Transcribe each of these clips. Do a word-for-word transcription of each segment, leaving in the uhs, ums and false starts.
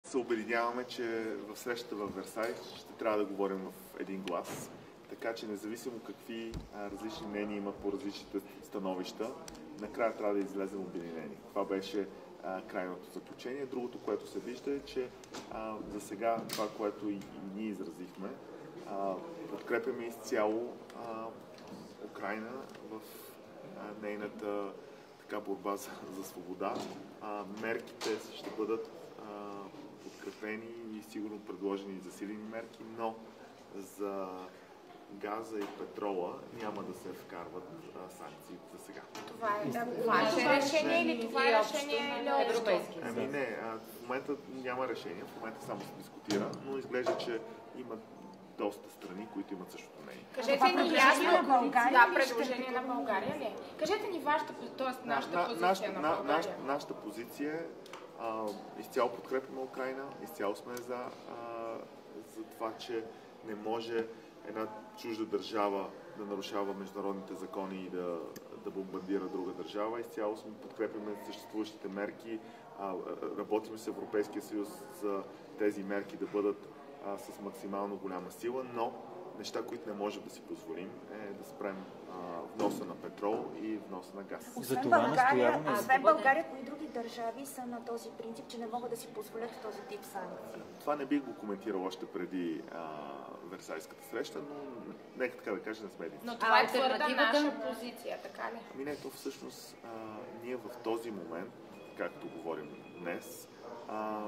се обединяваме, че в срещата в Версай ще трябва да говорим в един глас. Така че независимо какви а, различни мнения има по различните становища, накрая трябва да излезем обединени. Това беше а, крайното заключение. Другото, което се вижда е, че а, за сега това, което и, и ние изразихме, а, подкрепяме изцяло а, Украйна в а, нейната така борба за, за свобода. А, мерките ще бъдат а, подкрепени и сигурно предложени засилени мерки, но за газа и петрола няма да се вкарват а, санкции за сега. Това е да, ваше решение или това е решение на европейски? Ами не, а, в момента няма решение, в момента само се дискутира, но изглежда, че има доста страни, които имат същото мнение. Кажете ни ясно, на България, да, предложение на България ли? Кажете ни вашата, т.е. нашата на, позиция нашата, на на, България. Нашата, нашата позиция е а, изцяло подкрепяме Украйна, изцяло сме за, а, за това, че не може една чужда държава да нарушава международните закони и да, да бомбардира друга държава. Изцяло сме подкрепяме съществуващите мерки, а, работим с Европейския съюз за тези мерки да бъдат а, с максимално голяма сила, но неща, които не можем да си позволим, е да спрем а, вноса на петрол и вноса на газ. Освен България, освен България, кои други държави са на този принцип, че не могат да си позволят този тип санкции? Това не бих го коментирал още преди а, Версайската среща, но нека така да кажа, не сме един. Но това е твърда наша позиция, така ли? Ами не, то всъщност а, ние в този момент, както говорим днес, а,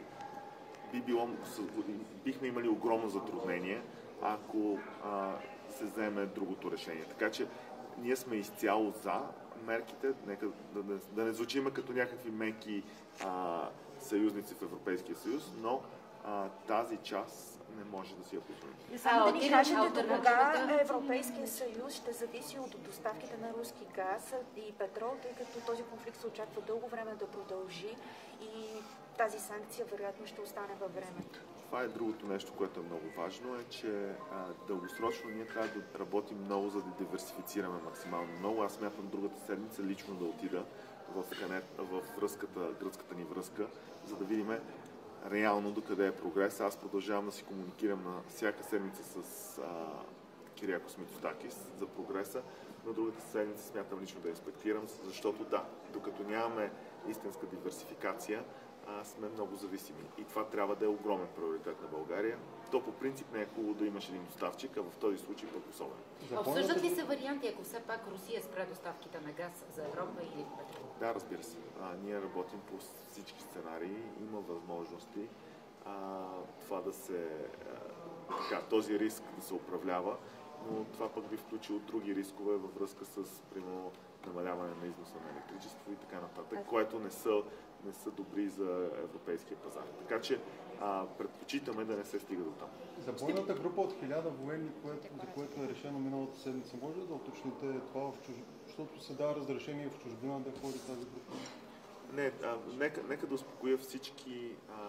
би било, бихме имали огромно затруднение, ако а, се вземе другото решение. Така че ние сме изцяло за мерките, нека да, да, да не звучим като някакви меки а, съюзници в Европейския съюз, но а, тази част не може да си я позволим. И само да ни кажете до кога Европейския съюз ще зависи от доставките на руски газ и петрол, тъй като този конфликт се очаква дълго време да продължи и тази санкция вероятно ще остане във времето. Това е другото нещо, което е много важно, е, че а, дългосрочно ние трябва да работим много, за да диверсифицираме максимално много. Аз смятам другата седмица лично да отида в, канет, в връзката, гръцката ни връзка, за да видим реално докъде е прогрес. Аз продължавам да си комуникирам на всяка седмица с а, Кириакос Мицотакис за прогреса, но другата седмица смятам лично да инспектирам, защото да, докато нямаме истинска диверсификация, а, сме много зависими. И това трябва да е огромен приоритет на България. То по принцип не е хубаво да имаш един доставчик, а в този случай пък особено. Обсъждат ли се варианти, ако все пак Русия спре доставките на газ за Европа или петрол? Да, разбира се. А, ние работим по всички сценарии. Има възможности а, това да се, а, така, този риск да се управлява, но това пък би включило други рискове във връзка с, примерно, намаляване на износа на електричество и така нататък, което не са, не са добри за европейския пазар. Така че а, предпочитаме да не се стига до там. За бойната група от хиляда военни, което, за което е решено миналата седмица, може да уточните това в чуж... защото се дава разрешение в чужбина да ходи тази група? Не, а, нека, нека да успокоя всички, а,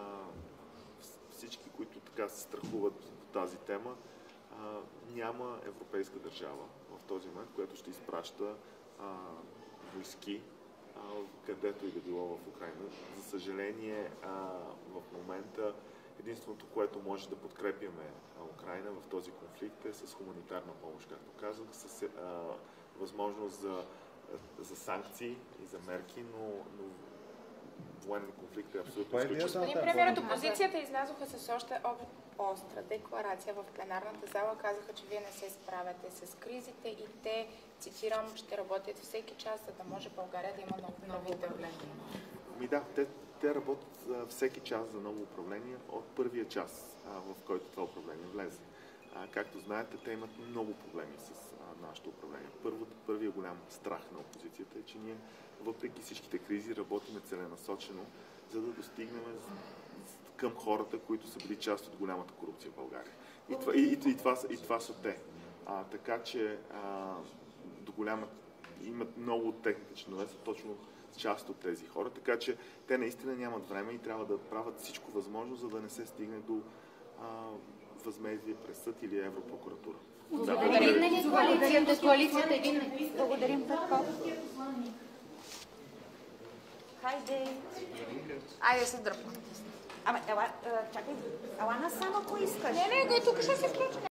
всички, които така се страхуват от тази тема. А, няма европейска държава в този момент, която ще изпраща а, войски, а, където и да било в Украйна. За съжаление, а, в момента единственото, което може да подкрепяме Украйна в този конфликт е с хуманитарна помощ, както казах, с а, възможност за, за санкции и за мерки, но, но военен конфликт е абсолютно изключително. Господин премиер, от опозицията излязоха с още остра декларация в пленарната зала. Казаха, че вие не се справяте с кризите и те, цитирам, ще работят всеки час, за да може България да има ново, ново управление. Ми да, те, те работят а, всеки час за ново управление от първия час, а, в който това управление влезе. А, както знаете, те имат много проблеми с а, нашето управление. Първо, първият голям страх на опозицията е, че ние, въпреки всичките кризи, работиме целенасочено, за да достигнем към хората, които са били част от голямата корупция в България. И това, и, и, и това, и това са те. А, така че а, до голяма имат много от техните членове, са точно част от тези хора, така че те наистина нямат време и трябва да правят всичко възможно, за да не се стигне до а, възмездие през съд или Европрокуратура. Благодарим на коалицията, коалицията един. Благодарим, Петков. Хайде! Айде се дръпнем. Ама, ела, а, чакай, ела насам, ако искаш. Не, не, тук ще се включи.